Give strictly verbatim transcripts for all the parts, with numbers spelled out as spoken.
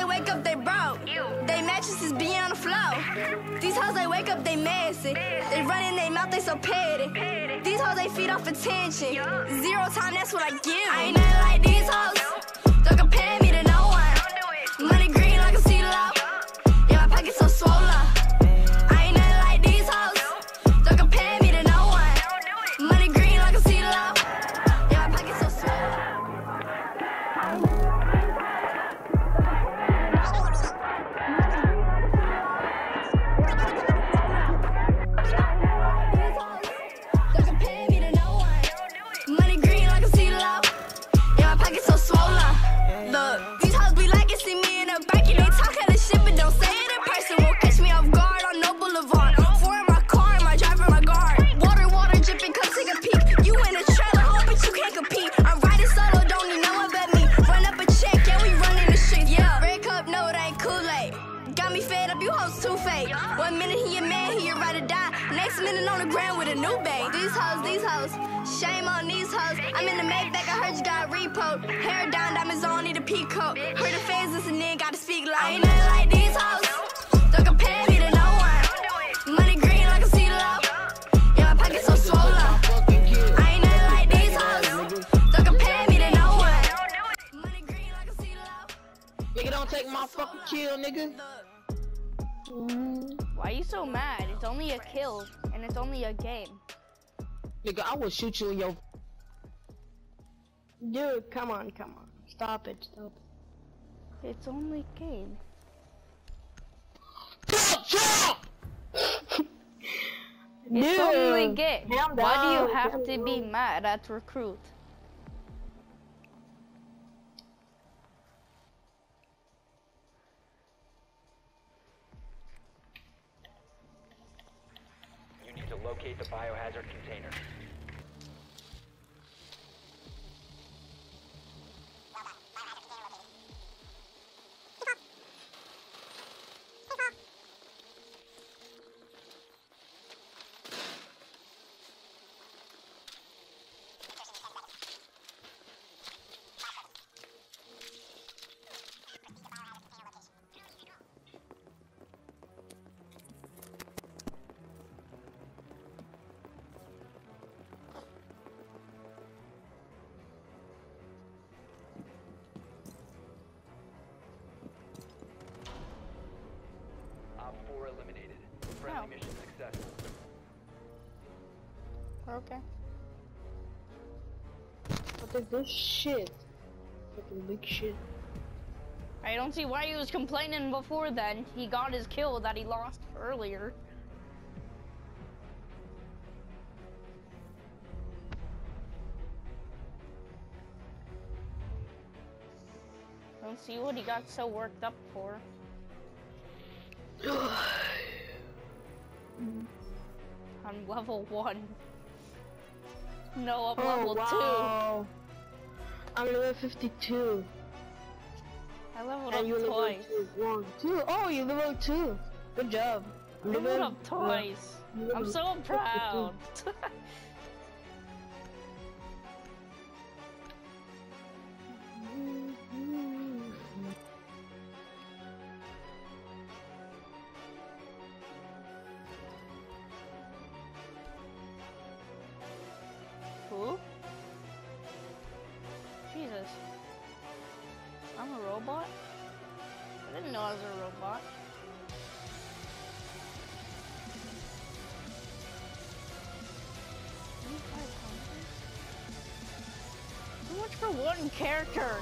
they wake up, they broke. They mattresses be on the floor. These hoes, they wake up, they messy. They run in their mouth, they so petty. These hoes, they feed off attention. Zero time, that's what I give. I ain't nothing like these hoes. Don't compare me to no one. Money green like a sea low. Yeah, my pockets so swollen. I ain't nothing like these hoes. Don't compare me to no one. Money green like a sea low. Yeah, my pockets so swollen. Don't compare me to no one. Money green like a sea low. Yeah, my pockets so swollen. Look, these hoes be like it, see me in the back and they talk hella shit, but don't say it in person. Won't catch me off guard on no boulevard. Four in my car, my driver, my guard. Water, water dripping, come take a peek. You in a trailer, home, but you can't compete. I'm riding solo, don't need no one but me. Run up a check, yeah, we running the street. Yeah, red cup, no, it ain't Kool-Aid. Got me fed up, you hoes too fake. One minute he a man, he a ride or die. Next minute on the ground with a new babe. These hoes, these hoes, shame on these hoes. I'm in the Maybach, I heard you got repo. Hair down, diamonds on, need a peacoat. Heard the fans listening, gotta speak like ain't nothing like these hoes. Don't compare me to no one. Money green like a sea low. Yeah, my pockets so swollen. I ain't nothing like these hoes. Don't compare me to no one. Money green like a sea low. Nigga, don't take my fucking kill, nigga. Why are you so mad? It's only a kill, and it's only a game. Nigga, I will shoot you in your. Dude, come on, come on. Stop it, stop it. It's only a game. It's only a game. calm Why do down, you have calm to be down. mad at Recruit? You need to locate the biohazard container. Op four eliminated. Friendly Oh. mission successful. Okay. What is this shit? Fucking big shit. I don't see why he was complaining before then. He got his kill that he lost earlier. Don't see what he got so worked up for. I'm level one. No, I'm Oh, level wow. I'm level fifty-two. two. I leveled And you up level twice. two. One, two. Oh, you level two. Good job. I leveled up twice. you I'm leveled so proud. Who? Jesus. I'm a robot? I didn't know I was a robot. So much for one character.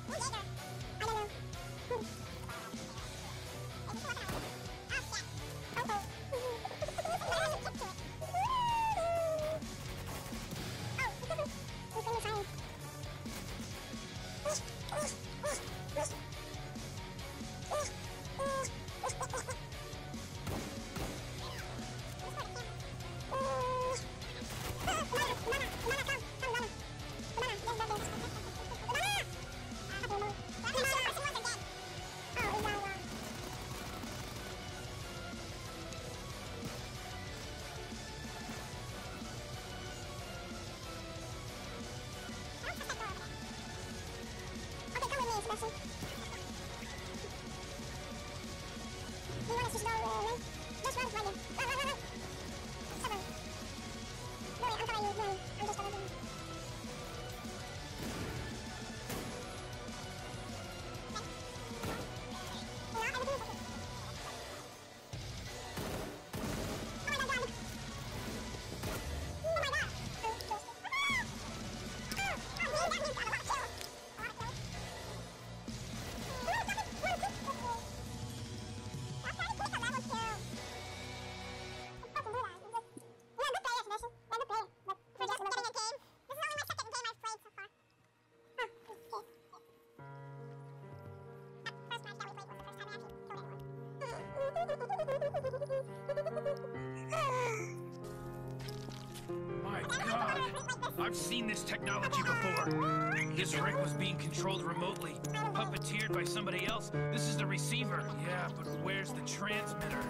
My God, I've seen this technology before. This rig was being controlled remotely, puppeteered by somebody else. This is the receiver. Yeah, but where's the transmitter?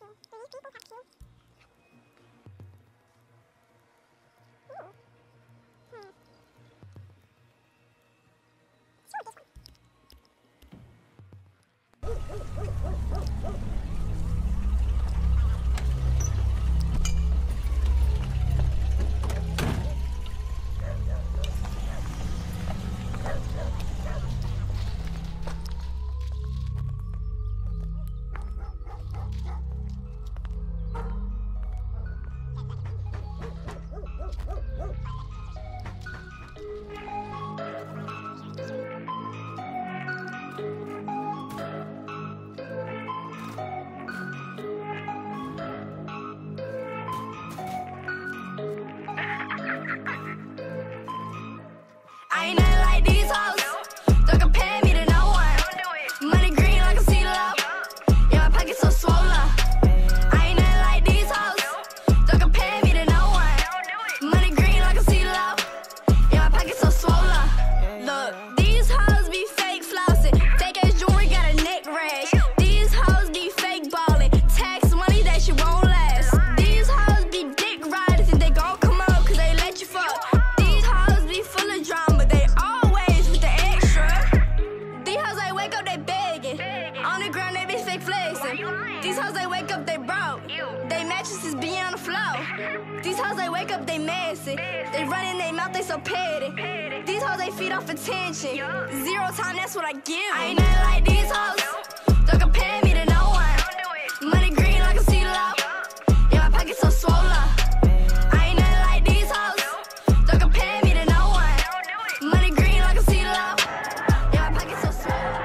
I ain't nothing like these hoes. Don't compare me to no one. Money green like a CeeLo. Yeah, my pockets so swollen. I ain't nothing like these hoes. Don't compare me to no one. Money green like a CeeLo. Yeah, my pockets so swollen. Look, these hoes be fake flossing. Fake ass jewelry got a neck rash. These hoes be fake ballin'. Tax money that shit won't last. These hoes be dick riders and they gon' come out cause they let you fuck. These hoes be full of drama. They always with the extra. These hoes they wake up they begging. On the ground they be fake flexing. These hoes they wake up they broke. They mattresses be on the floor. These hoes they wake up they messy. They run in their mouth they so petty. These hoes they feed off attention. Zero time that's what I give. I ain't nothing like these hoes. Don't compare me to no one. Money green like a CeeLo. Yeah, my pockets so swollen. I ain't nothing like these hoes. Don't compare me to no one. Money green like a CeeLo. Yeah, my pockets so swollen.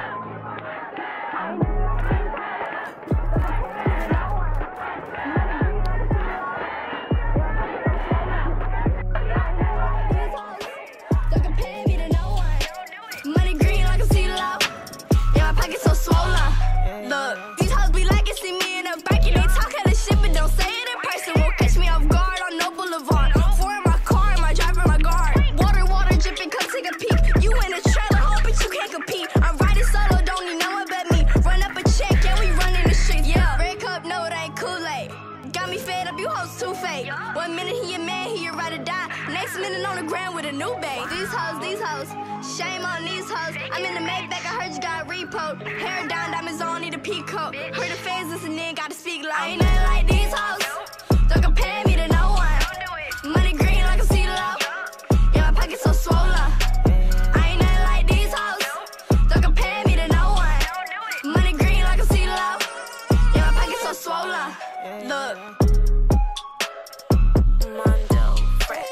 Don't compare me to no one. Money green like a CeeLo. Yeah, my pockets so swollen. Look, these hoes be like it, see me in a back and they talk hella shit, but don't say it in person. Won't catch me off guard on no boulevard. Four in my car, my driver, my guard. Water, water dripping, come take a peek. You in a trailer, hope but you can't compete. I'm riding solo, don't need no one but me. Run up a check, yeah, we running the streets. Yeah, red cup, no, it ain't Kool-Aid. Got me fed up, you hoes too fake. One minute he a man, he a ride or die. Next minute on the ground with a new babe. These hoes, these hoes, shame on these hoes. I'm in the Maybach, I heard you got repoed. Hair down, diamonds on, need a peacoat. Heard the fans listening, gotta speak loud. I ain't nothing like these hoes. Don't compare me to no one. Money green like a CeeLo. Yeah, my pockets so swollen. I ain't nothing like these hoes. Don't compare me to no one. Money green like a CeeLo. Yeah, my pockets so swollen. Look. Mondo Fresh.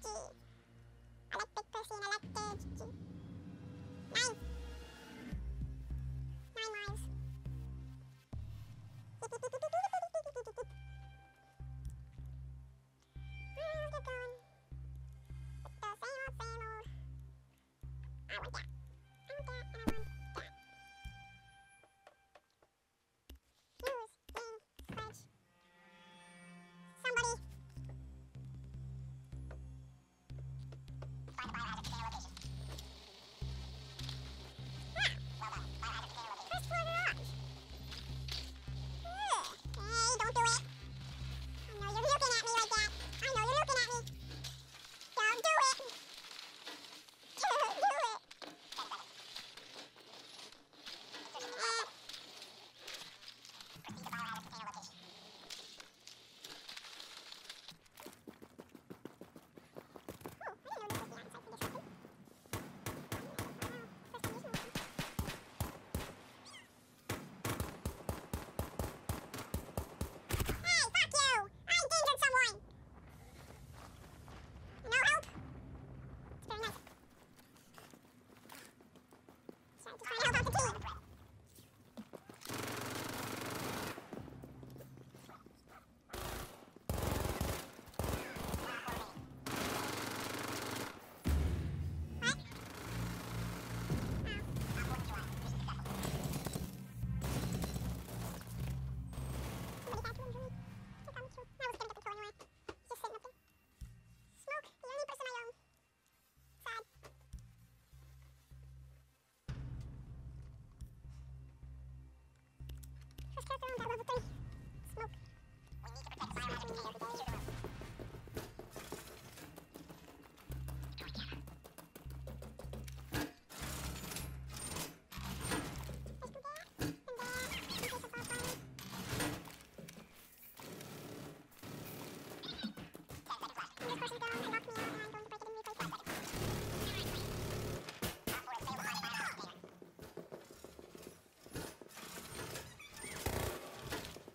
I like big pussy and I like the G G. Nine. Nine lives. Let's get going. The same old, same old. I want that. I want that and I want that. Use main sledge. Somebody. Find the biohazard container location. Ah, well done. Biohazard container location. First floor garage. Ugh. Hey, don't do it. I know you're looking at me like that. I know you're looking at me. Don't do it. Don't do it. Ten seconds. Uh, Proceed to biohazard container location. Oh, I didn't know this was the on-site condition. Hey, fuck you! I endangered someone! No help? It's very nice. Sorry, just trying to help out the team. What? Somebody had to injure me. Take on the truth. I was gonna get the kill anyway. He's just sitting up there. Smoke, the only person I own. Sad. First character owned at level three. Smoke. We need to protect the biohazard container. Enter the room. Let's do that. And that. In case of fire fire. Ten seconds left. And this person's gone and locked me out and I'm going to break it and replace it. Five seconds. Op four has failed to find the biohazard container.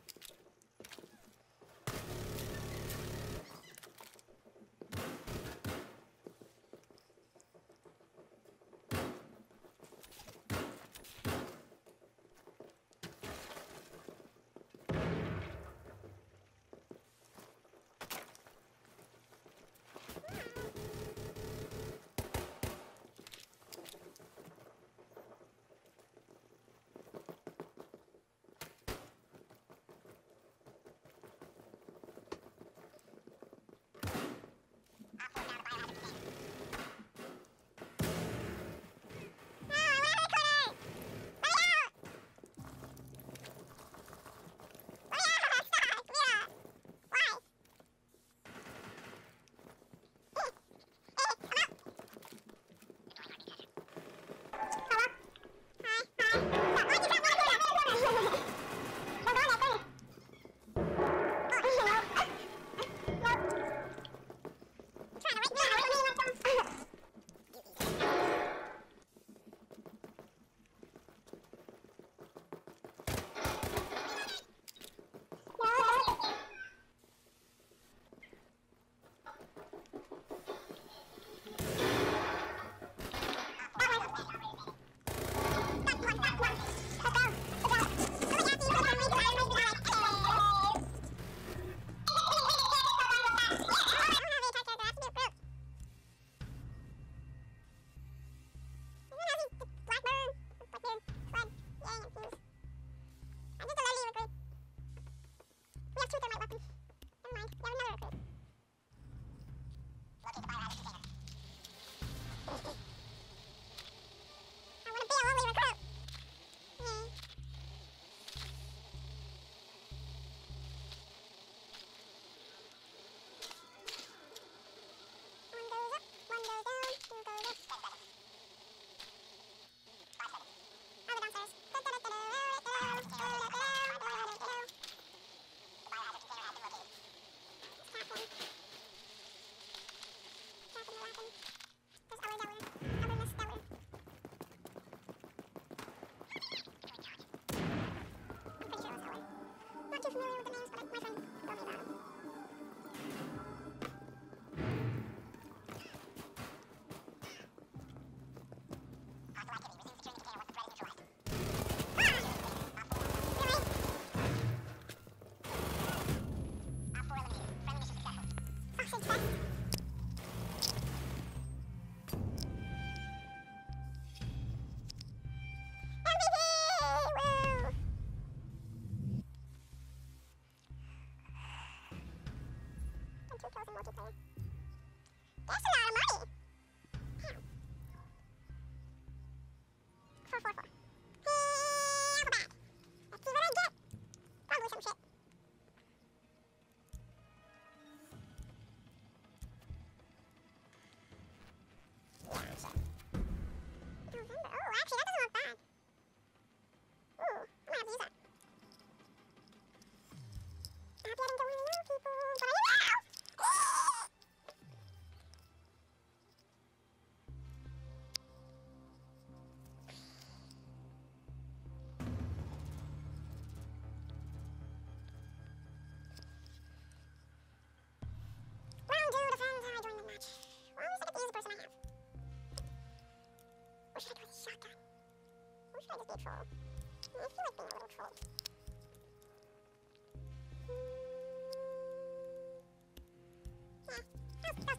shotgun. Or should I just be a troll? I feel like being a little troll. Hmm. Yeah, that was, that was